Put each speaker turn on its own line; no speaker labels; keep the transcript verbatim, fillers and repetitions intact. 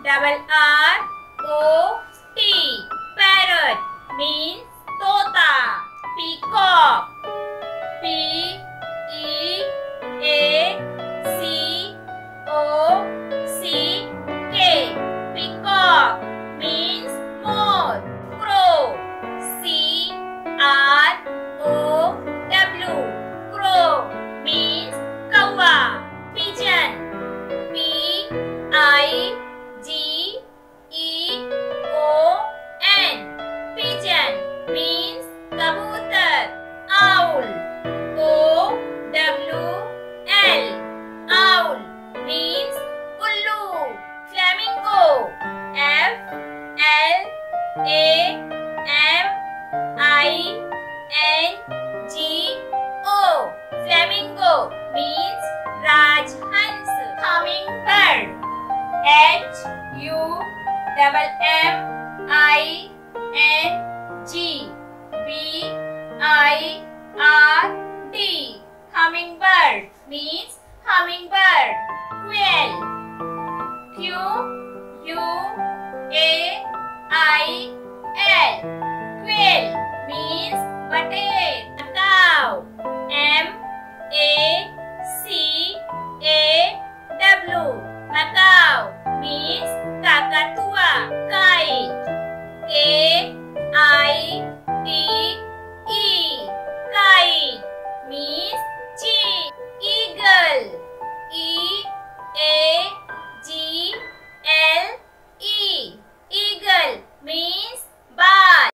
double R O T. Parrot means tota. Peacock, P E A C O C K. Peacock means more. Crow, C R O W. Crow means kawa. Pigeon, P I G E O N. Pigeon means kabutar. Owl, O W L. Owl means ullu. Flamingo, F L A M I N G O. Flamingo means rajhans. Hummingbird, H U M M I N G B I R D. Hummingbird means hummingbird. Quail, Q U A I L. Quail means butterfly.